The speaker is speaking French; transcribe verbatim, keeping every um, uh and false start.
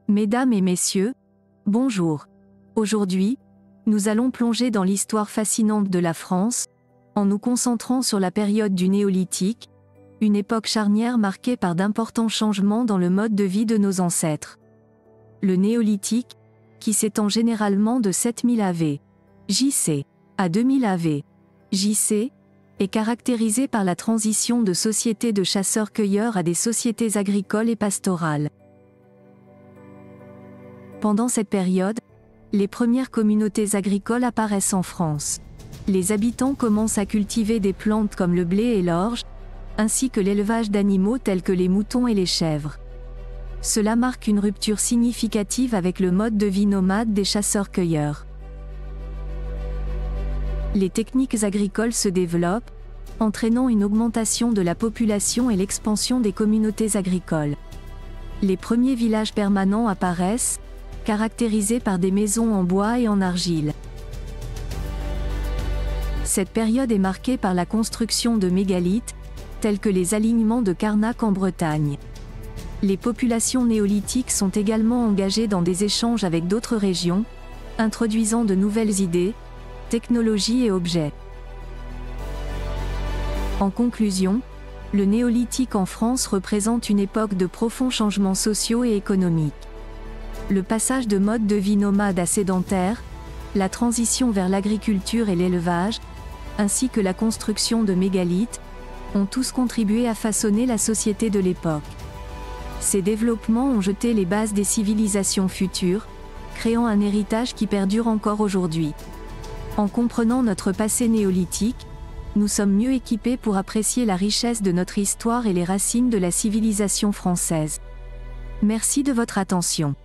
Mesdames et messieurs, bonjour. Aujourd'hui, nous allons plonger dans l'histoire fascinante de la France, en nous concentrant sur la période du Néolithique, une époque charnière marquée par d'importants changements dans le mode de vie de nos ancêtres. Le Néolithique, qui s'étend généralement de sept mille A V J C à deux mille A V J C, est caractérisé par la transition de sociétés de chasseurs-cueilleurs à des sociétés agricoles et pastorales. Pendant cette période, les premières communautés agricoles apparaissent en France. Les habitants commencent à cultiver des plantes comme le blé et l'orge, ainsi que l'élevage d'animaux tels que les moutons et les chèvres. Cela marque une rupture significative avec le mode de vie nomade des chasseurs-cueilleurs. Les techniques agricoles se développent, entraînant une augmentation de la population et l'expansion des communautés agricoles. Les premiers villages permanents apparaissent, caractérisés par des maisons en bois et en argile. Cette période est marquée par la construction de mégalithes, tels que les alignements de Carnac en Bretagne. Les populations néolithiques sont également engagées dans des échanges avec d'autres régions, introduisant de nouvelles idées, technologies et objets. En conclusion, le Néolithique en France représente une époque de profonds changements sociaux et économiques. Le passage de mode de vie nomade à sédentaire, la transition vers l'agriculture et l'élevage, ainsi que la construction de mégalithes, ont tous contribué à façonner la société de l'époque. Ces développements ont jeté les bases des civilisations futures, créant un héritage qui perdure encore aujourd'hui. En comprenant notre passé néolithique, nous sommes mieux équipés pour apprécier la richesse de notre histoire et les racines de la civilisation française. Merci de votre attention.